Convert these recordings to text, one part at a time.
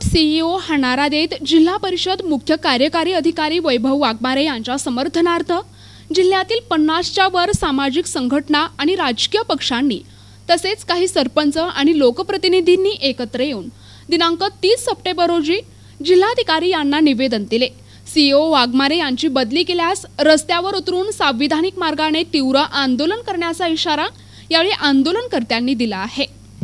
CEO हा नारा देत जिल्हा परिषद मुख्य कार्यकारी अधिकारी वैभव वाघमारे यांच्या समर्थनार्थ जिल्ह्यातील 50च्या वर सामाजिक संघटना आणि राजकीय पक्षांनी तसेच काही सरपंच आणि लोकप्रतिनिधींनी एकत्र येऊन दिनांक 30 सप्टेंबर रोजी जिल्हाधिकारी यांना निवेदन दिले। सीईओ वाघमारे यांची बदली केल्यास रस्त्यावर उतरून संविधानिक मार्गाने तीव्र आंदोलन करण्याचा इशारा यावेळी आंदोलनकर्त्यांनी दिला आहे।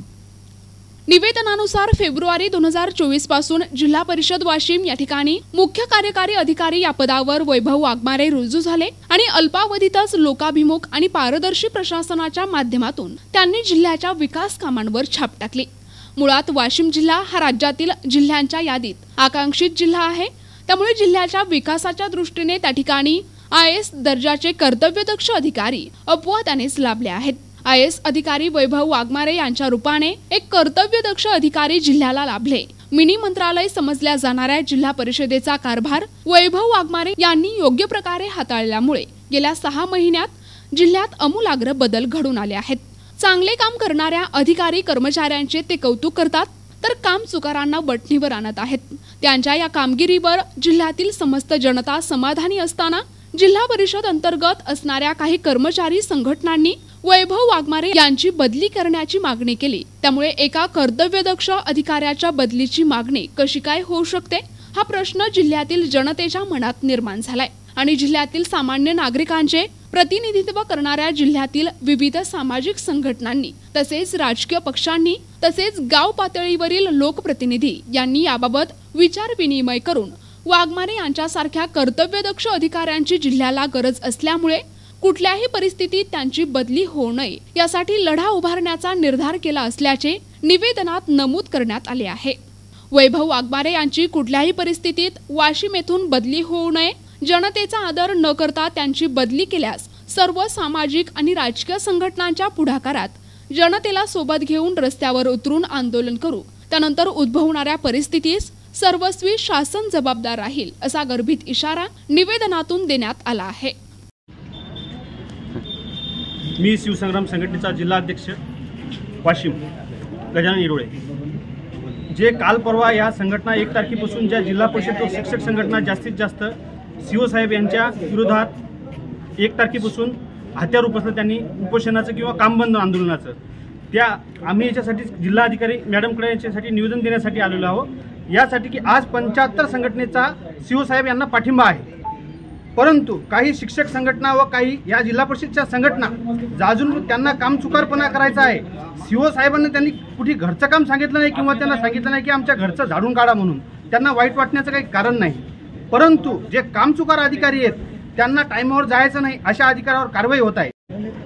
निवेदनानुसार फेब्रुवारी 2024 पासून जिल्हा परिषद वाशिम या ठिकाणी मुख्य कार्यकारी अधिकारी या पदावर वैभव वाघमारे रुजू झाले आणि अल्पावधीतच लोकाभिमुख आणि पारदर्शी प्रशासनाच्या माध्यमातून त्यांनी जिल्ह्याच्या विकास कामांवर छाप टाकली। मुळात वाशिम जिल्हा हा राज्यातील जिल्ह्यांच्या यादीत आकांक्षित जिल्हा आहे, त्यामुळे जिल्ह्याच्या विकासाच्या दृष्टीने त्या ठिकाणी IAS दर्जाचे कर्तव्यदक्ष अधिकारी अपवादानेच लाभले आहेत। IAS अधिकारी वैभव वाघमारे यांच्या रूपाने एक कर्तव्यदक्ष अधिकारी जिल्ह्याला लाभले। मिनी मंत्रालय समजल्या जाणाऱ्या जिल्हा परिषदेचा कारभार वैभव वाघमारे यांनी योग्य प्रकारे हाताळल्यामुळे गेल्या 6 महिन्यात जिल्ह्यात आमूलाग्र बदल घडून आले आहेत। चांगले काम करणाऱ्या अधिकारी कर्मचाऱ्यांचे ते कौतुक करतात, तर काम चुकारांना बटणीवर आणत आहेत। त्यांच्या या कामगिरीवर जिल्ह्यातील समस्त जनता समाधानी असताना जिल्हा परिषद अंतर्गत असणाऱ्या काही कर्मचारी संघटनांनी वैभव वाघमारे यांची बदली करण्याची मागणी केली। त्यामुळे एका कर्तव्यदक्ष अधिकाऱ्याच्या बदलीची मागणी कशी काय होऊ शकते हा प्रश्न जिल्ह्यातील जनतेच्या मनात निर्माण झालाय आणि जिल्ह्यातील सामान्य नागरिकांचे प्रतिनिधित्व करणाऱ्या जिल्ह्यातील विविध सामाजिक संघटनांनी तसेच राजकीय पक्षांनी तसेच गाव पातळीवरील लोकप्रतिनिधी यांनी याबाबत विचार विनिमय करून वाघमारे यांच्यासारख्या कर्तव्यदक्ष अधिकाऱ्यांची जिल्ह्याला गरज असल्यामुळे कुठल्याही परिस्थितीत त्यांची बदली होऊ नये यासाठी लढा उभारण्याचा निर्धार केला असल्याचे निवेदनात नमूद करण्यात आले आहे। वैभव वाघमारे यांची कुठल्याही परिस्थितीत वाशिम येथून बदली होऊ नये, जनतेचा आदर न करता त्यांची बदली केल्यास सर्व सामाजिक आणि राजकीय संघटनांच्या पुढाकारात जनतेला सोबत घेऊन रस्त्यावर उतरून आंदोलन करू, त्यानंतर उद्भवणाऱ्या परिस्थितीस सर्वस्वी शासन जबाबदार राहील असा गर्भित इशारा निवेदनातून देण्यात आला आहे। मी शिवसंग्राम संघटनेचा जिल्हा अध्यक्ष वाशिम गजानन इरोळे। जे काल परवा या संघटना 1 तारखेपासून ज्या जिल्हा परिषद व शिक्षक संघटना जास्तीत जास्त सीओ साहेब यांच्या विरोधात 1 तारखेपासून हत्यार उपसलं त्यांनी उपोषणाचं किंवा कामबंद आंदोलनाचं, त्या आम्ही याच्यासाठी जिल्हाधिकारी मॅडमकडे याच्यासाठी निवेदन देण्यासाठी आलेलो आहोत। यासाठी की आज 75 संघटनेचा सीओ साहेब यांना पाठिंबा आहे, परंतु काही शिक्षक संघटना व काही या जिल्हा परिषदच्या संघटना जाजून त्यांना काम चुकारपणा करायचा आहे। सीओ साहेबांना त्यांनी कुठे घरचं काम सांगितलं नाही किंवा त्यांना सांगितलं नाही की आमच्या घरचं झाडून काढा म्हणून, त्यांना वाईट वाटण्याचं काही कारण नाही, परंतु जे कामचुकार अधिकारी आहेत त्यांना टाइमवर जायचं नाही अशा अधिकारावर कारवाई होत आहे।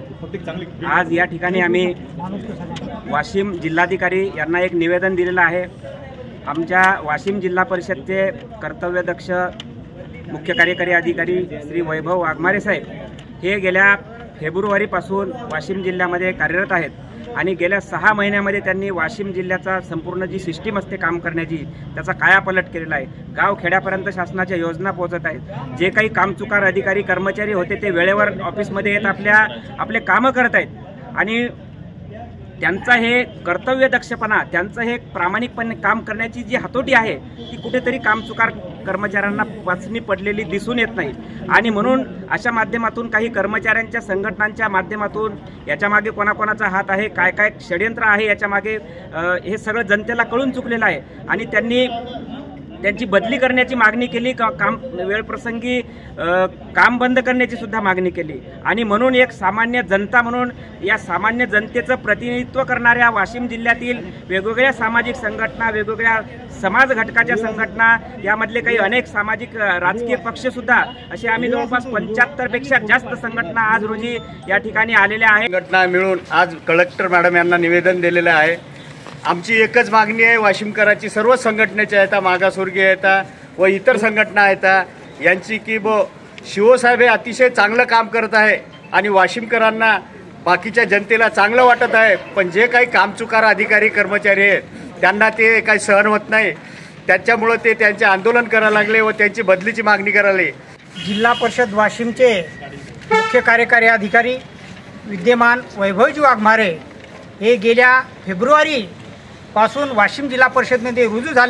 आज या ठिकाणी आम्ही वाशिम जिल्हाधिकारी यांना एक निवेदन दिलेलं आहे। आमच्या वाशिम जिल्हा परिषदचे कर्तव्यदक्ष मुख्य कार्यकारी अधिकारी श्री वैभव वाघमारे साहेब हे गेल्या फेब्रुवारीपासून वाशिम जिल्ह्यामध्ये कार्यरत आहेत आणि गेल्या 6 महिन्यामध्ये त्यांनी वाशिम जिल्ह्याचा संपूर्ण जी सिस्टीम असते काम करण्याची त्याचा कायापालट केलेला आहे। गाव खेड्यापर्यंत शासनाच्या योजना पोहोचत आहेत। जे काही कामचुकार अधिकारी कर्मचारी होते ते वेळेवर ऑफिसमध्ये येत आपले कामं करत आहेत आणि त्यांचा हे कर्तव्यदक्षपणा, त्यांचं हे प्रामाणिकपणे काम करण्याची जी हातोटी आहे ती कुठेतरी कामचुकार कर्मचाऱ्यांना वाचनी पडलेली दिसून येत नाही आणि म्हणून अशा माध्यमातून काही कर्मचाऱ्यांच्या संघटनांच्या माध्यमातून याच्यामागे कोणाकोणाचा हात आहे, काय काय षडयंत्र आहे याच्यामागे, हे सगळं जनतेला कळून चुकलेलं आहे आणि त्यांची बदली करण्याची मागणी केली, काम वेळप्रसंगी काम बंद करण्याची सुद्धा मागणी केली आणि म्हणून एक सामान्य जनता म्हणून या सामान्य जनतेचं प्रतिनिधित्व करणाऱ्या वाशिम जिल्ह्यातील वेगवेगळ्या सामाजिक संघटना, वेगवेगळ्या समाज घटकाच्या संघटना, यामधले काही अनेक सामाजिक राजकीय पक्ष सुद्धा असे आम्ही जवळपास 75 पेक्षा जास्त संघटना आज रोजी या ठिकाणी आलेल्या आहेत। संघटना मिळून आज कलेक्टर मॅडम यांना निवेदन दिलेलं आहे। आमची एकच मागणी आहे, वाशिमकरांची सर्व संघटनेच्या आहेत, मागासवर्गीय आहेत व इतर संघटना आहेत यांची की शिवसाहेब हे अतिशय चांगलं काम करत आहे आणि वाशिमकरांना बाकीच्या जनतेला चांगलं वाटत आहे, पण जे काही कामचुकार अधिकारी कर्मचारी आहेत त्यांना ते काही सहन होत नाही, त्याच्यामुळे ते त्यांचे आंदोलन करायला लागले व त्यांची बदलीची मागणी करायला लागले। जिल्हा परिषद वाशिमचे मुख्य कार्यकारी अधिकारी विद्यमान वैभवजी वाघमारे हे गेल्या फेब्रुवारी पासून वाशिम जिल्हा परिषदेमध्ये रुजू झाले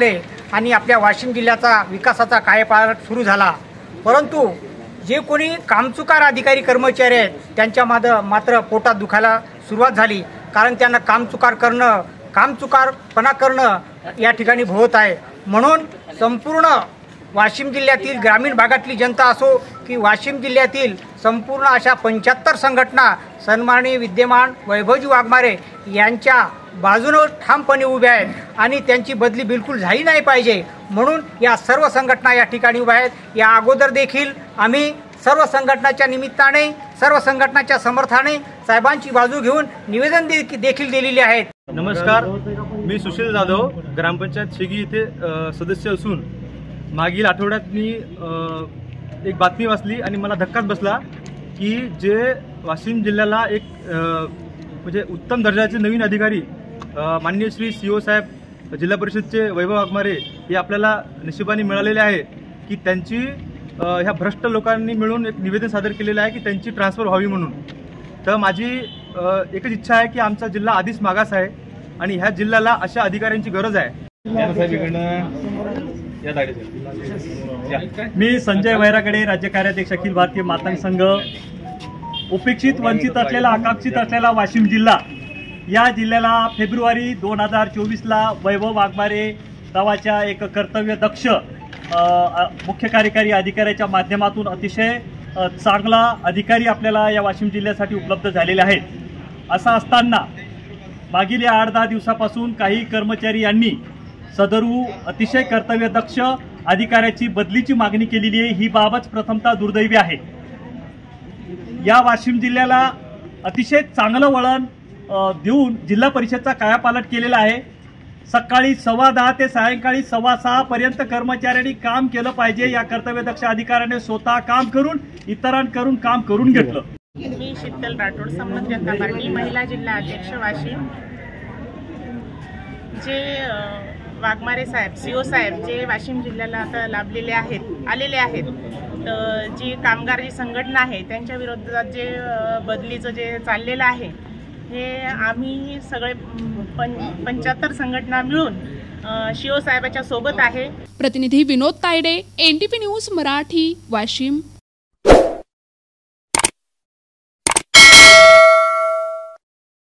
आणि आपल्या वाशिम जिल्ह्याचा विकासाचा कायापालट सुरू झाला। परंतु जे कोणी कामचुकार अधिकारी कर्मचारी आहेत त्यांच्या मात्र पोटात दुखायला सुरुवात झाली, कारण त्यांना कामचुकारपणा करणं या ठिकाणी भोवत आहे। म्हणून संपूर्ण वाशिम जिल्ह्यातील ग्रामीण भागातली जनता असो की वाशिम जिल्ह्यातील संपूर्ण अशा 75 संघटना सन्माननीय विद्यमान वैभवजी वाघमारे यांच्या बाजूने ठामपणे उभ्या आहेत आणि त्यांची बदली बिलकुल झाली नाही पाहिजे, म्हणून या सर्व संघटना या ठिकाणी उभ्या आहेत। या अगोदर देखील आम्ही सर्व संघटनाच्या निमित्ताने, सर्व संघटनाच्या समर्थाने साहेबांची बाजू घेऊन निवेदन देखील दिलेले आहेत। नमस्कार, मी सुशील जाधव, ग्रामपंचायत शेगी येथे सदस्य असून मागील आठवड्यात मी एक बातमी वाचली आणि मला धक्काच बसला की जे वाशिम जिल्ह्याला एक म्हणजे उत्तम दर्जाचे नवीन अधिकारी माननीय श्री CO साहेब जिल्हा परिषदचे वैभव वाघमारे हे आपल्याला नशिबाने मिळालेले आहे की त्यांची ह्या भ्रष्ट लोकांनी मिळून एक निवेदन सादर केलेलं आहे की त्यांची ट्रान्सफर व्हावी म्हणून। तर माझी एकच इच्छा आहे की आमचा जिल्हा आधीच मागास आहे आणि ह्या जिल्ह्याला अशा अधिकाऱ्यांची गरज आहे। मी संजय वैराकडे, राज्य कार्याध्यक्ष अखिल भारतीय मातंग संघ। उपेक्षित, वंचित असलेला, आकांक्षित असलेला वाशिम जिल्हा, या जिल्ह्याला फेब्रुवारी 2024ला वैभव वाघमारे नावाच्या एक कर्तव्यदक्ष मुख्य कार्यकारी अधिकाऱ्याच्या माध्यमातून अतिशय चांगला अधिकारी आपल्याला या वाशिम जिल्ह्यासाठी उपलब्ध झालेले आहेत। असं असताना मागील 8-10 दिवसापासून काही कर्मचारी यांनी सदरू अतिशय कर्तव्यदक्ष अधिकाऱ्याची बदलीची मागणी केलेली आहे। ही बाबच प्रथमतः दुर्दैवी आहे। या वाशिम जिल्ह्याला अतिशय चांगलं वळण देऊन जिल्हा परिषदचा कायापालट केलेला आहे। सकाळी 10:15 ते सायंकाळी 6:15 पर्यंत कर्मचाऱ्यांनी काम केलं पाहिजे। या कर्तव्यदक्ष अधिकाऱ्याने स्वतः काम करून इतरांकडून काम करून घेतलं। मी शीतल राठोड, संमत जनता पार्टी महिला जिल्हा अध्यक्ष वाशिम। जे वाघमारे साहेब, CO साहेब जे वाशिम जिल्ह्याला आता लाभलेले आहेत, आलेले आहेत, तर जी कामगार जी संघटना आहे त्यांच्या विरोधात जे बदलीचं जे चाललेलं आहे हे आम्ही सगळे 75 संघटना मिळून CO साहेबाच्या सोबत आहे। प्रतिनिधी विनोद तायडे, NTP न्यूज मराठी, वाशिम।